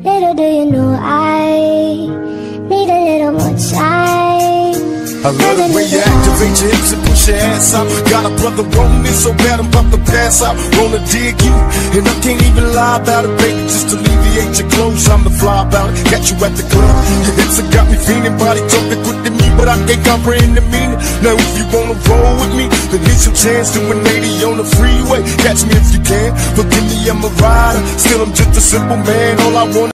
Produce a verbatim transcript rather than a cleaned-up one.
Little do you know I need a little more time. I love the way you activate your hips and push your ass out. Got a brother on me so bad I'm about to pass out. Wanna dig you, and I can't even lie about it, baby. Just alleviate your clothes, I'm the fly about it. Got you at the club, your hips have got me feeling. Body talking quick to me, but I can't comprehend the meaning. Now if you wanna roll with me, then here's your chance to an eighty on the freeway. Catch me if you can, forgive me, I'm a rider. Still I'm just a simple man, all I want